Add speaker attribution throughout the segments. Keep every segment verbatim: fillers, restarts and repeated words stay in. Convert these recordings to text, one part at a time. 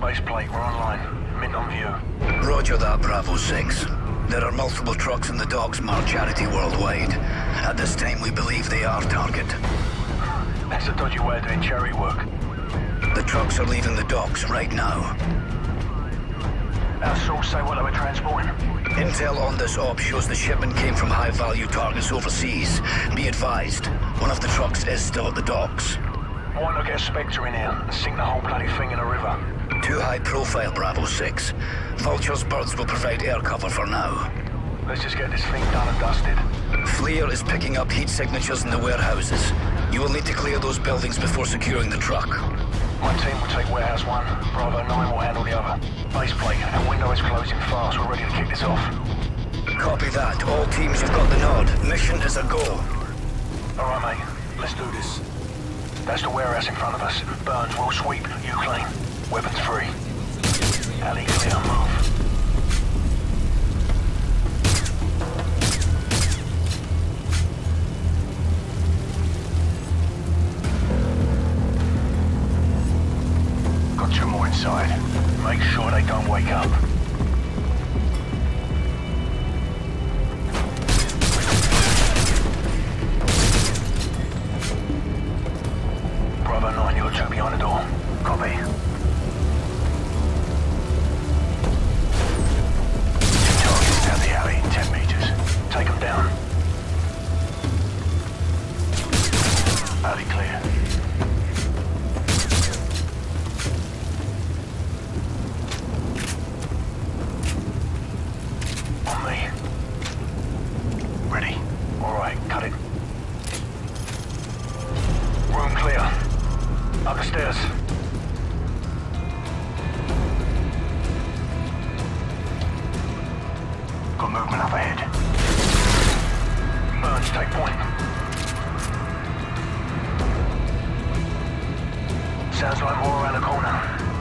Speaker 1: Base plate, we're online. Mint on view.
Speaker 2: Roger that, Bravo six. There are multiple trucks in the docks marked Charity Worldwide. At this time, we believe they are target.
Speaker 1: That's a dodgy way of doing cherry work.
Speaker 2: The trucks are leaving the docks right now.
Speaker 1: Our source say what they were transporting.
Speaker 2: Intel on this op shows the shipment came from high-value targets overseas. Be advised, one of the trucks is still at the docks.
Speaker 1: Why not get a Spectre in here and sink the whole bloody thing in a river?
Speaker 2: Too high profile, Bravo six. Vulture's birds will provide air cover for now.
Speaker 1: Let's just get this thing done and dusted.
Speaker 2: FLIR is picking up heat signatures in the warehouses. You will need to clear those buildings before securing the truck.
Speaker 1: My team will take warehouse one. Bravo nine will handle the other. Base plate, our window is closing fast. We're ready to kick this off.
Speaker 2: Copy that. All teams, you've got the nod. Mission is a go.
Speaker 1: All right, mate. Let's do this. That's the warehouse in front of us. Burns, we'll sweep. You clean. Weapons free. Alley clear. Move. Got two more inside. Make sure they don't wake up. Bravo nine, you're two behind the door. Copy. Two targets down the alley, ten meters. Take them down. Alley clear. On me. Ready. All right, cut it. Room clear. Up the stairs. Got movement up ahead. Burns, take point. Sounds like more around the corner.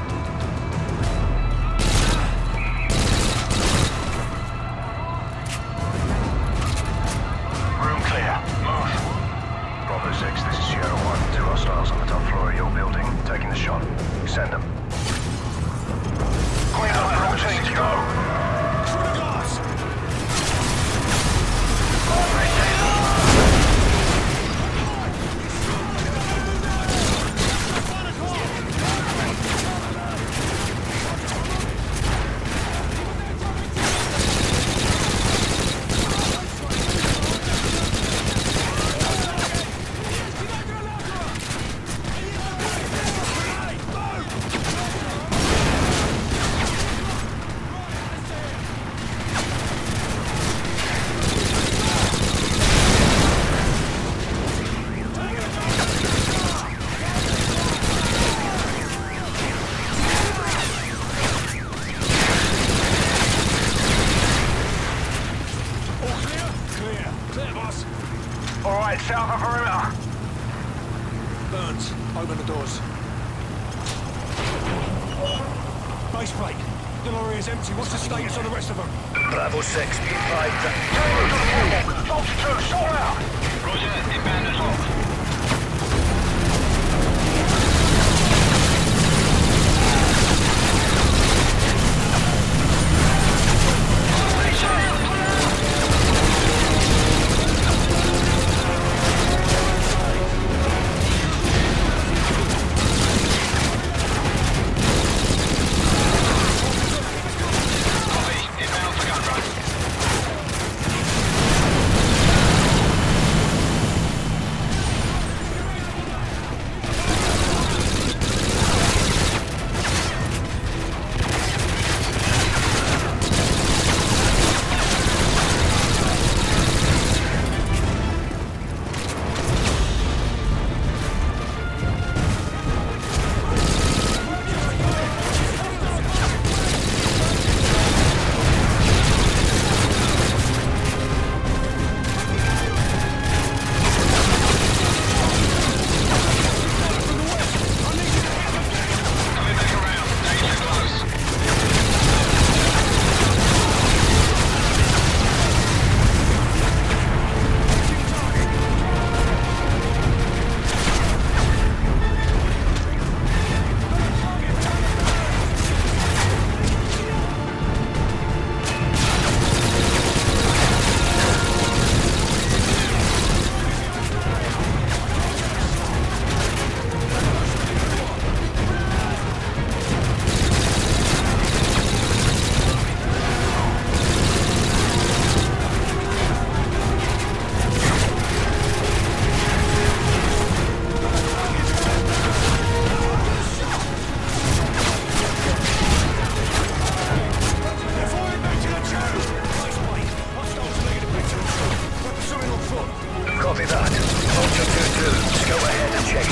Speaker 1: Room clear. Move. Bravo six, this is Sierra one. Two hostiles on the top floor of your building. Taking the shot. Send them. Clean up, all teams, go! South of perimeter.
Speaker 3: Burns, open the doors. Base plate. The lorry is empty. What's the status of the rest of them?
Speaker 2: Bravo six, be advised that...
Speaker 1: Vulture two, sort out!
Speaker 4: Roger, inbound as well.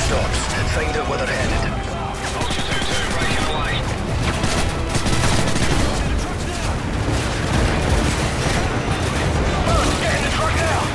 Speaker 2: stops. Find out where they're headed.
Speaker 4: Vulture two two, breaking away.
Speaker 1: Burns, get in the truck now!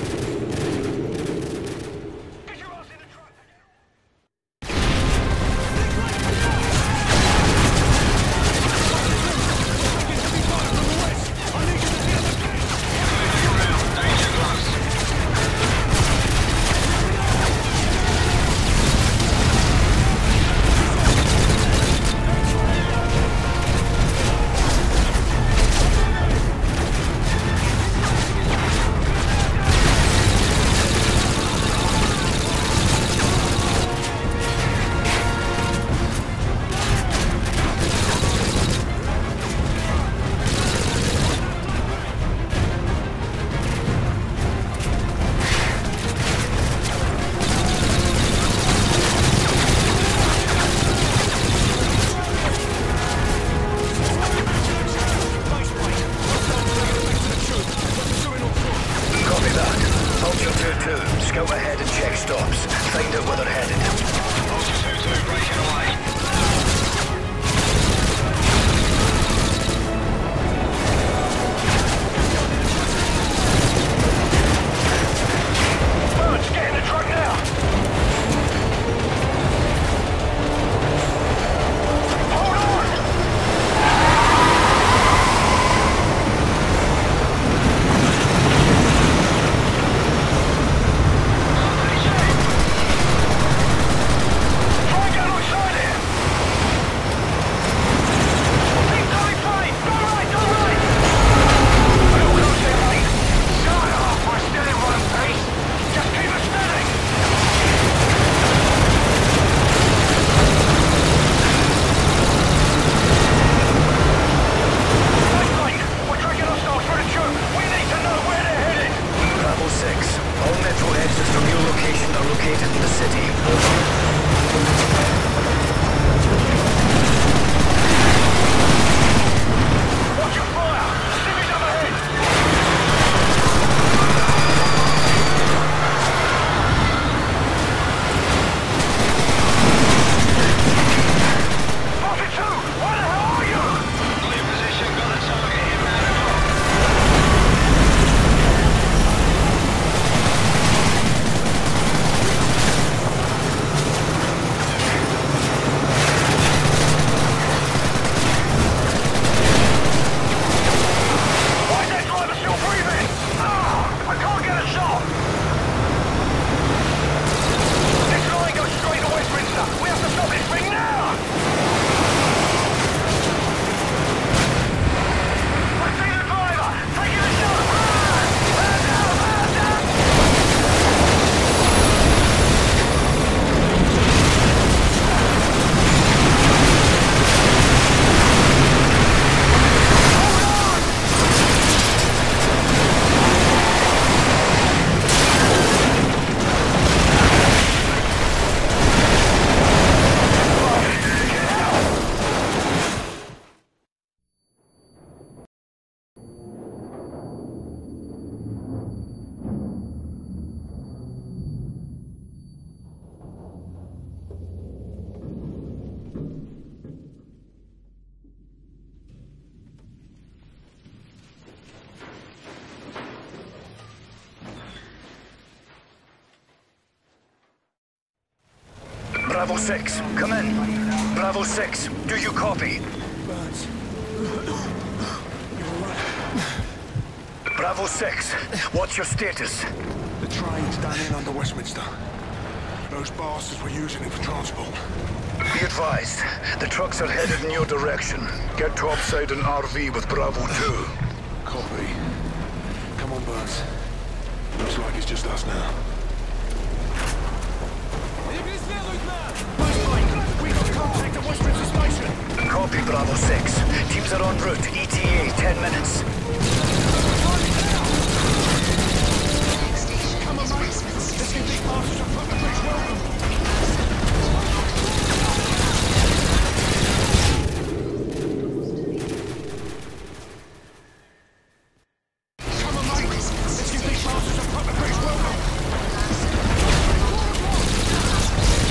Speaker 2: Scout ahead and check stops. Find out where they're headed.
Speaker 4: Vulture two two, breaking away.
Speaker 1: Burns, get in the truck now! Hold on! Try and get alongside it! Keep going fine! Go right, go right! We're close here, mate. Shut up! We're still in one piece. Just keep us steady! Right, mate. We're tracking hostiles for the troop. We need to know where they're headed.
Speaker 2: Bravo six. All metro exits from your location are located in the city. Over.
Speaker 1: Watch your fire! Civics up ahead! Vulture two! Where the hell are you?
Speaker 4: Got your position, got a target inbound o'clock.
Speaker 1: Why is that driver still breathing? Ah! I can't get a shot! This line goes straight to Westminster! We have to stop this thing now! I see the driver! Taking a shot! Ah! Man down! Man down!
Speaker 2: Bravo six, come in. Bravo six, do you copy?
Speaker 3: Burns. You're alright.
Speaker 2: Bravo six, what's your status?
Speaker 3: The train's done in under Westminster. Those bastards were using it for transport.
Speaker 2: Be advised, the trucks are headed in your direction. Get topside an R V with Bravo two.
Speaker 3: Copy. Come on, Burns. Looks like it's just us now. We got contact at Westminster Station!
Speaker 2: Copy, Bravo six. Teams are en route. E T A, ten minutes.
Speaker 3: Come on, mate! Let's give these bastards a proper British welcome! Come on, mate! Let's give these bastards a proper British welcome!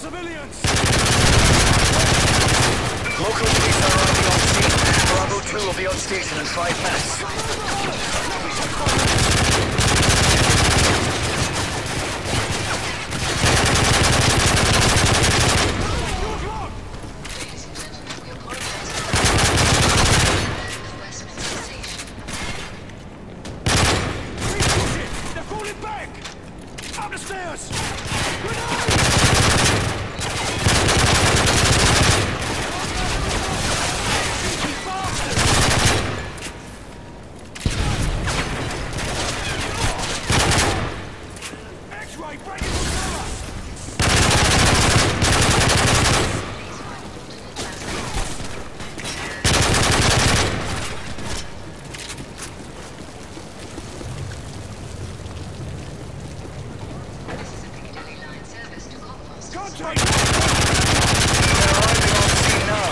Speaker 3: civilians!
Speaker 2: Local police are arriving on scene. Bravo two will be on station in five minutes.
Speaker 3: Up the stairs! X-ray, break it for cover! Contact!
Speaker 2: They're arriving on scene now.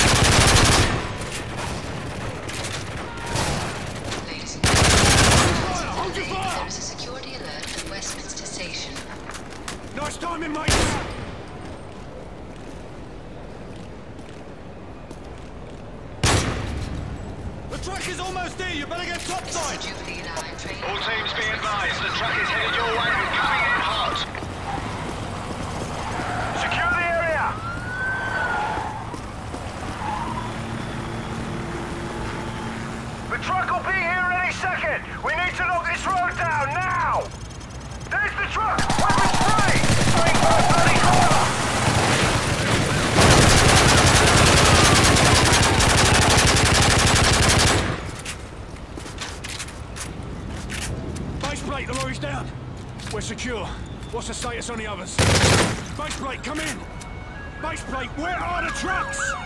Speaker 5: Ladies and gentlemen,
Speaker 3: Hold your fire!
Speaker 5: there is a security alert at Westminster Station.
Speaker 3: Nice timing, mate! The truck is almost here, you better get topside!
Speaker 5: Jubilee Line train.
Speaker 4: All teams be advised, the truck is headed your way and coming in hot. Secure the area! The truck will be here any second! We need to knock this road down, now! There's the truck! Weapons free! Straight for the bloody corner!
Speaker 3: Base plate, the lorry's down. We're secure. What's the status on the others? Base plate, come in! Base plate, where are the trucks?